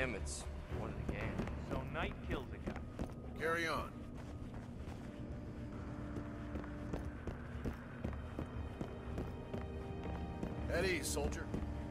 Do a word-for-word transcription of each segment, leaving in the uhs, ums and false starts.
him, it's one of the gang. So Knight kills a guy. Carry on. At ease, soldier.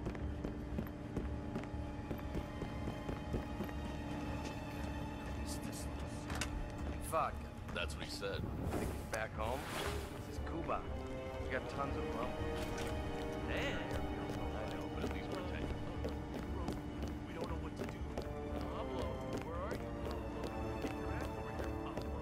Vodka. That's what he said. Think he's back home? This is Cuba. We got tons of rum. Damn. I know, but at least we're taking. We don't know what to do. Pablo, where are you? Get your ass over here, Pablo.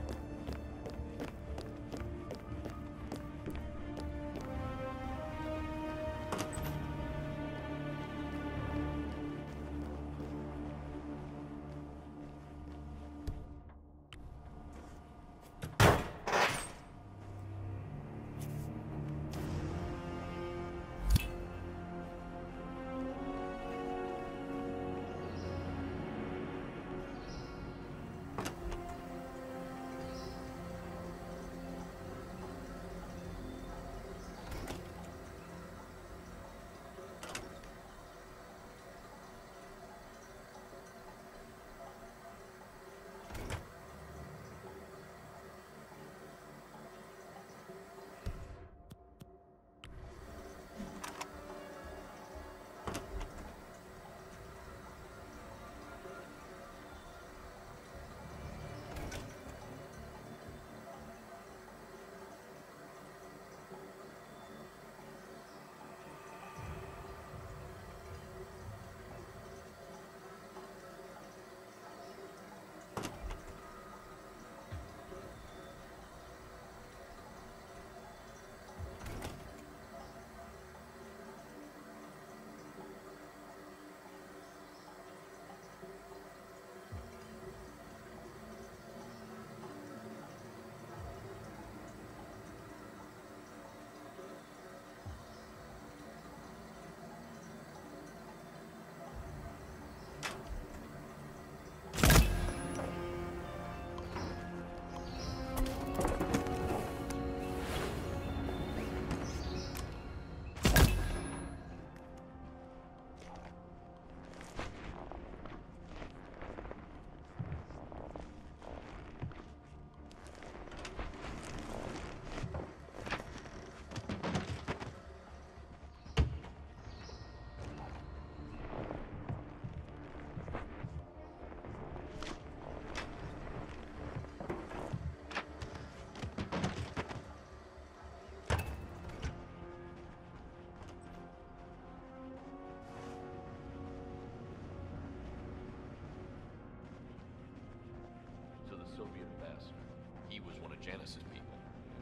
So the Soviet ambassador, he was one of Janice's people.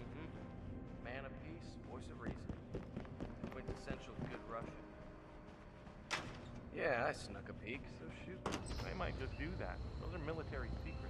Mm-hmm. Man of peace, voice of reason. Quintessential good Russian. Yeah, I snuck a peek, so shoot. I might just do that. Those are military secrets.